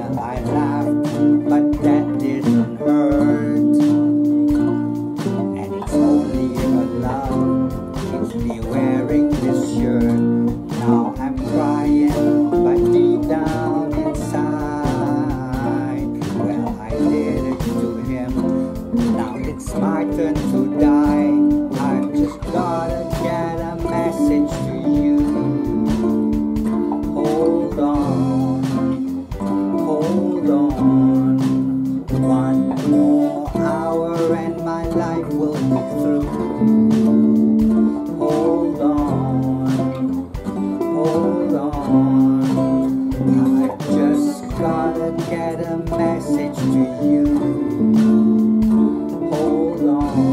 Well, I laughed, but that didn't hurt. And it's only a love keeps me wearing this shirt. Now I'm crying, but deep down inside, well, I did it to him. Now it's my turn to die. I've just gotta get a message to you. Hold on, hold on. One more hour and my life will be through. Hold on, hold on. I just gotta get a message to you. Hold on.